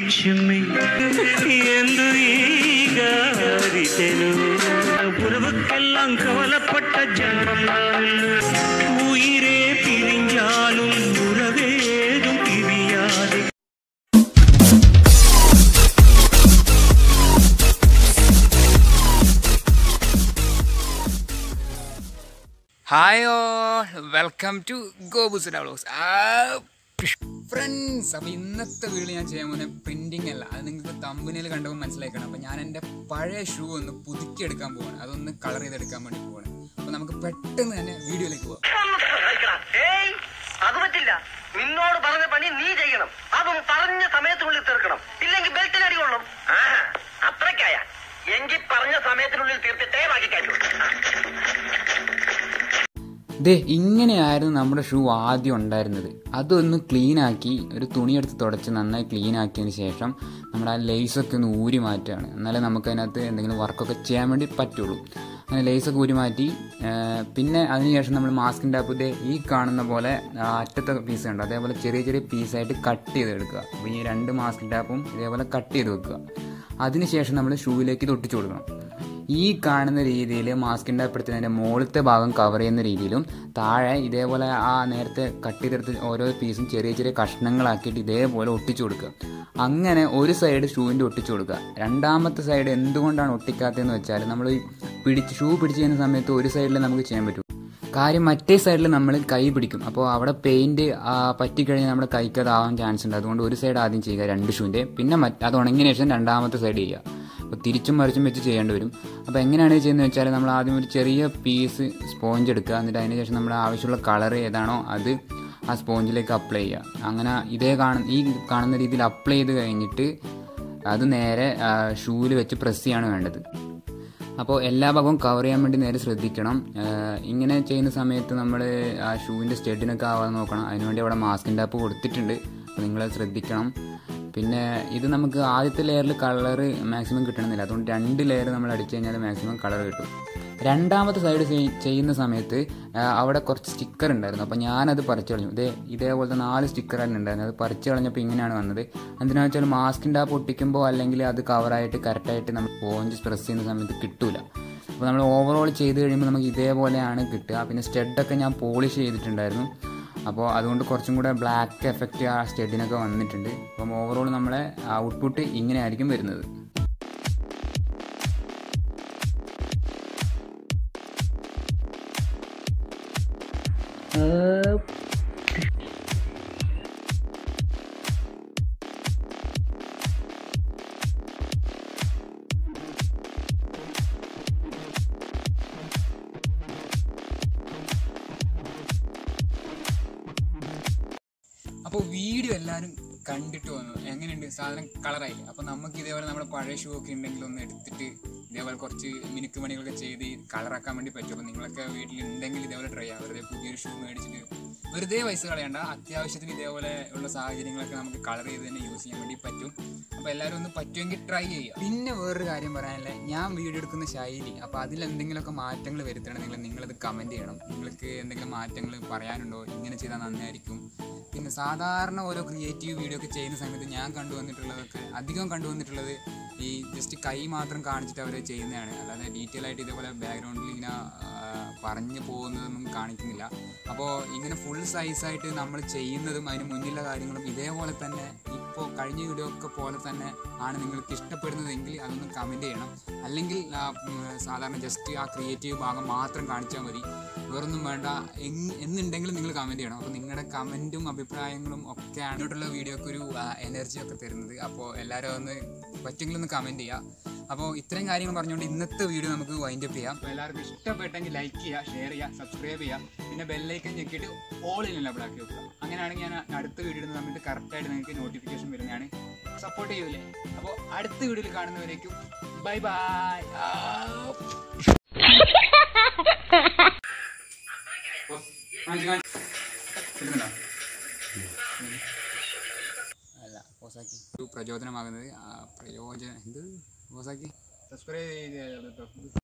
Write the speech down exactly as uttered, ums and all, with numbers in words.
ಚಿಮ್ಮಿ ಎಂದು ಈಗ ಅರಿತೆನು உறவுக்கெல்லாம் கவலைப்பட்ட ஜன்மம் நான் உயிரே பிரிஞ்சாலும் உறவேதும் பிரியாது. Hi all, welcome to Gobus vlogs. Friends, അപ്പോൾ ഇന്നത്തെ വീഡിയോ ഞാൻ ചെയ്യാൻ പോകുന്നത് പ്രിൻറ്റിങ് അല്ല, അത് നിങ്ങൾക്ക് തമ്പനിയിൽ കണ്ടപ്പോൾ മനസ്സിലാക്കണം. അപ്പോൾ ഞാൻ എൻ്റെ പഴയ ഷൂ ഒന്ന് പുതുക്കിയെടുക്കാൻ പോവാണ്, അതൊന്ന് കളർ ചെയ്തെടുക്കാൻ വേണ്ടി പോവാണ്. അപ്പോൾ നമുക്ക് പെട്ടെന്ന് തന്നെ വീഡിയോയിലേക്ക് പോകാം. അത് പറ്റില്ല, നിന്നോട് പറഞ്ഞ പണി നീ ചെയ്യണം, അതും പറഞ്ഞ സമയത്തിനുള്ളിൽ തീർക്കണം, ഇല്ലെങ്കിൽ ബെൽറ്റിൽ അടികൊള്ളും. അത്രയ്ക്കായ എങ്കിൽ പറഞ്ഞ സമയത്തിനുള്ളിൽ തീർത്തിട്ടേ ബാക്കി കാര്യമുള്ളൂ. ദേ, ഇങ്ങനെയായിരുന്നു നമ്മുടെ ഷൂ ആദ്യം ഉണ്ടായിരുന്നത്. അതൊന്ന് ക്ലീനാക്കി ഒരു തുണിയെടുത്ത് തുടച്ച് നന്നായി ക്ലീൻ ആക്കിയതിന് ശേഷം നമ്മൾ ആ ലേസൊക്കെ ഒന്ന് ഊരി മാറ്റുകയാണ്. എന്നാലേ നമുക്കതിനകത്ത് എന്തെങ്കിലും വർക്കൊക്കെ ചെയ്യാൻ വേണ്ടി പറ്റുള്ളൂ. അങ്ങനെ ലേസൊക്കെ ഊരി മാറ്റി, പിന്നെ അതിനുശേഷം നമ്മൾ മാസ്കിൻ്റെ ആപ്പ് ഇതേ ഈ കാണുന്ന പോലെ അറ്റത്തെ പീസ് ഉണ്ട്, അതേപോലെ ചെറിയ ചെറിയ പീസായിട്ട് കട്ട് ചെയ്ത് എടുക്കുക. അപ്പോൾ ഈ രണ്ട് മാസ്കിൻ്റെ ആപ്പും ഇതേപോലെ കട്ട് ചെയ്ത് വെക്കുക. അതിനുശേഷം നമ്മൾ ഷൂവിലേക്ക് ഇത് ഒട്ടിച്ചു കൊടുക്കണം. ഈ കാണുന്ന രീതിയിൽ മാസ്കിൻ്റെ അപ്പുറത്തിൻ്റെ മുകളിലത്തെ ഭാഗം കവർ ചെയ്യുന്ന രീതിയിലും താഴെ ഇതേപോലെ ആ നേരത്തെ കട്ട് ചെയ്തെടുത്ത് ഓരോ പീസും ചെറിയ ചെറിയ കഷ്ണങ്ങളാക്കിയിട്ട് ഇതേപോലെ ഒട്ടിച്ചു കൊടുക്കുക. അങ്ങനെ ഒരു സൈഡ് ഷൂവിൻ്റെ ഒട്ടിച്ചു കൊടുക്കുക. രണ്ടാമത്തെ സൈഡ് എന്തുകൊണ്ടാണ് ഒട്ടിക്കാത്തതെന്ന് വെച്ചാൽ, നമ്മൾ പിടിച്ച് ഷൂ പിടിച്ച് ചെയ്യുന്ന സമയത്ത് ഒരു സൈഡിൽ നമുക്ക് ചെയ്യാൻ പറ്റും. കാര്യം മറ്റേ സൈഡിൽ നമ്മൾ കൈ പിടിക്കും, അപ്പോൾ അവിടെ പെയിൻറ്റ് പറ്റിക്കഴിഞ്ഞാൽ നമ്മുടെ കൈക്ക് അതാവാൻ ചാൻസ് ഉണ്ട്. അതുകൊണ്ട് ഒരു സൈഡ് ആദ്യം ചെയ്യുക രണ്ട് ഷൂവിൻ്റെ, പിന്നെ മറ്റ് അത് ഉണങ്ങിയ ശേഷം രണ്ടാമത്തെ സൈഡ് ചെയ്യുക. അപ്പോൾ തിരിച്ചും മറിച്ചും വെച്ച് ചെയ്യേണ്ടി വരും. അപ്പോൾ എങ്ങനെയാണ് ചെയ്യുന്നത് വെച്ചാൽ, നമ്മൾ ആദ്യം ഒരു ചെറിയ പീസ് സ്പോഞ്ച് എടുക്കുക, എന്നിട്ട് അതിന് ശേഷം നമ്മുടെ ആവശ്യമുള്ള കളർ ഏതാണോ അത് ആ സ്പോഞ്ചിലേക്ക് അപ്ലൈ ചെയ്യുക. അങ്ങനെ ഇതേ കാണുന്ന ഈ കാണുന്ന രീതിയിൽ അപ്ലൈ ചെയ്ത് കഴിഞ്ഞിട്ട് അത് നേരെ ഷൂവിൽ വെച്ച് പ്രസ് ചെയ്യാണ് വേണ്ടത്. അപ്പോൾ എല്ലാ ഭാഗവും കവർ ചെയ്യാൻ വേണ്ടി നേരെ ശ്രദ്ധിക്കണം. ഇങ്ങനെ ചെയ്യുന്ന സമയത്ത് നമ്മൾ ആ ഷൂവിൻ്റെ സ്റ്റഡിനൊക്കെ ആവാൻ നോക്കണം. അതിനുവേണ്ടി അവിടെ മാസ്കിൻ്റെ ആപ്പ് കൊടുത്തിട്ടുണ്ട്, അപ്പോൾ നിങ്ങളത് ശ്രദ്ധിക്കണം. പിന്നെ ഇത് നമുക്ക് ആദ്യത്തെ ലെയറിൽ കളർ മാക്സിമം കിട്ടണമെന്നില്ല, അതുകൊണ്ട് രണ്ട് ലെയർ നമ്മൾ അടിച്ചു കഴിഞ്ഞാൽ മാക്സിമം കളർ കിട്ടും. രണ്ടാമത്തെ സൈഡ് ചെയ്യുന്ന സമയത്ത് അവിടെ കുറച്ച് സ്റ്റിക്കർ ഉണ്ടായിരുന്നു, അപ്പോൾ ഞാനത് പറിച്ചു കളഞ്ഞു. ഇതേ ഇതേപോലത്തെ നാല് സ്റ്റിക്കറാണ് ഉണ്ടായിരുന്നത്, അത് പറിച്ചു കളഞ്ഞപ്പോൾ ഇങ്ങനെയാണ് വന്നത്. എന്തിനാണെന്ന് വെച്ചാൽ മാസ്കിൻ്റെ ആ പൊട്ടിക്കുമ്പോൾ അല്ലെങ്കിൽ അത് കവറായിട്ട് കറക്റ്റായിട്ട് നമ്മൾ സ്പോഞ്ച് പ്രസ് ചെയ്യുന്ന സമയത്ത് കിട്ടില്ല. അപ്പോൾ നമ്മൾ ഓവറോൾ ചെയ്ത് കഴിയുമ്പോൾ നമുക്ക് ഇതേപോലെയാണ് കിട്ടുക. പിന്നെ സ്റ്റഡൊക്കെ ഞാൻ പോളിഷ് ചെയ്തിട്ടുണ്ടായിരുന്നു, അപ്പോൾ അതുകൊണ്ട് കുറച്ചും കൂടെ ബ്ലാക്ക് എഫക്റ്റ് ആ സ്റ്റഡിനൊക്കെ വന്നിട്ടുണ്ട്. അപ്പം ഓവറോൾ നമ്മളെ ഔട്ട്പുട്ട് ഇങ്ങനെ ആയിരിക്കും വരുന്നത്. അപ്പോൾ വീഡിയോ എല്ലാവരും കണ്ടിട്ട് വന്നു, എങ്ങനെയുണ്ട് സാധനം കളറായില്ലേ? അപ്പോൾ നമുക്ക് ഇതേപോലെ നമ്മുടെ പഴയ ഷൂ ഒക്കെ ഉണ്ടെങ്കിൽ ഒന്ന് എടുത്തിട്ട് ഇതേപോലെ കുറച്ച് മിനുക്ക് പണികളൊക്കെ ചെയ്ത് കളറാക്കാൻ വേണ്ടി പറ്റും. അപ്പോൾ നിങ്ങളൊക്കെ വീട്ടിൽ ഉണ്ടെങ്കിൽ ഇതേപോലെ ട്രൈ ചെയ്യാം. വെറുതെ പുതിയൊരു ഷൂ മേടിച്ചിട്ട് വെറുതെ പൈസ കളയണ്ട, അത്യാവശ്യത്തിന് ഇതേപോലെ ഉള്ള സാഹചര്യങ്ങളൊക്കെ നമുക്ക് കളർ ചെയ്ത് തന്നെ യൂസ് ചെയ്യാൻ വേണ്ടി പറ്റും. അപ്പോൾ എല്ലാവരും ഒന്ന് പറ്റുമെങ്കിൽ ട്രൈ ചെയ്യുക. പിന്നെ വേറൊരു കാര്യം പറയാനല്ലേ, ഞാൻ വീഡിയോ എടുക്കുന്ന ശൈലി, അപ്പോൾ അതിലെന്തെങ്കിലുമൊക്കെ മാറ്റങ്ങൾ വരുത്തണമെങ്കിൽ നിങ്ങളത് കമൻറ്റ് ചെയ്യണം. നിങ്ങൾക്ക് എന്തെങ്കിലും മാറ്റങ്ങൾ പറയാനുണ്ടോ, ഇങ്ങനെ ചെയ്താൽ നന്നായിരിക്കും. പിന്നെ സാധാരണ ഓരോ ക്രിയേറ്റീവ് വീഡിയോ ഒക്കെ ചെയ്യുന്ന സമയത്ത് ഞാൻ കണ്ടുവന്നിട്ടുള്ളതൊക്കെ അധികം കണ്ടുവന്നിട്ടുള്ളത് ഈ ജസ്റ്റ് കൈ മാത്രം കാണിച്ചിട്ട് അവർ ചെയ്യുന്നതാണ്, അല്ലാതെ ഡീറ്റെയിൽ ആയിട്ട് ഇതേപോലെ ബാക്ക്ഗ്രൗണ്ടിൽ ഇങ്ങനെ പറഞ്ഞു പോകുന്നതൊന്നും കാണിക്കുന്നില്ല. അപ്പോൾ ഇങ്ങനെ ഫുൾ സൈസായിട്ട് നമ്മൾ ചെയ്യുന്നതും അതിന് മുന്നിലുള്ള കാര്യങ്ങളും ഇതേപോലെ തന്നെ ഇപ്പോൾ കഴിഞ്ഞ വീഡിയോ ഒക്കെ പോലെ തന്നെ ആണ് നിങ്ങൾക്ക് ഇഷ്ടപ്പെടുന്നതെങ്കിൽ അതൊന്ന് കമൻറ്റ് ചെയ്യണം. അല്ലെങ്കിൽ സാധാരണ ജസ്റ്റ് ആ ക്രിയേറ്റീവ് ഭാഗം മാത്രം കാണിച്ചാൽ മതി, വേറൊന്നും വേണ്ട എന്നുണ്ടെങ്കിലും നിങ്ങൾ കമൻറ്റ് ചെയ്യണം. അപ്പോൾ നിങ്ങളുടെ കമൻറ്റും അഭിപ്രായങ്ങളും ഒക്കെയാണ് ഇങ്ങോട്ടുള്ള വീഡിയോക്ക് ഒരു എനർജി ഒക്കെ തരുന്നത്. അപ്പോൾ എല്ലാവരും ഒന്ന് പറ്റുമെങ്കിൽ ഒന്ന് കമൻറ്റ് ചെയ്യുക. അപ്പോൾ ഇത്രയും കാര്യങ്ങൾ പറഞ്ഞുകൊണ്ട് ഇന്നത്തെ വീഡിയോ നമുക്ക് വൈൻഡപ്പ് ചെയ്യാം. അപ്പോൾ എല്ലാവർക്കും ഇഷ്ടപ്പെട്ടെങ്കിൽ ലൈക്ക് ചെയ്യുക, ഷെയർ ചെയ്യുക, സബ്സ്ക്രൈബ് ചെയ്യുക, പിന്നെ ബെല്ലൈക്കൻ ഞെക്കിയിട്ട് ഓൾ ഇൻ എനേബിൾ ആക്കി വെക്കുക. അങ്ങനെയാണെങ്കിൽ ഞാൻ അടുത്ത വീഡിയോ ഇടുന്ന സമയത്ത് കറക്റ്റായിട്ട് നിങ്ങൾക്ക് നോട്ടിഫിക്കേഷൻ വരുന്നതാണ്. സപ്പോർട്ട് ചെയ്യൂലേ? അപ്പോൾ അടുത്ത വീഡിയോയിൽ കാണുന്നവരേക്കും ബൈ ബൈ. അല്ല പോസാക്കി പ്രചോദനമാകുന്നത് പ്രയോജനം എന്ത് പോസാക്കി സബ്സ്ക്രൈബ് ചെയ്ത്